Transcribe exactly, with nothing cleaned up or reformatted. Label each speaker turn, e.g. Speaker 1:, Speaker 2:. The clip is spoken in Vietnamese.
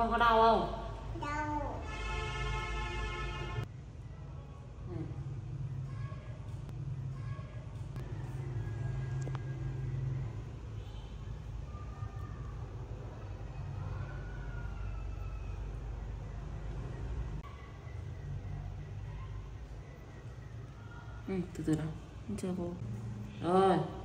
Speaker 1: con có đau không?
Speaker 2: Đau.
Speaker 1: Ừ. Ừ, từ từ nào, chưa vô. Rồi.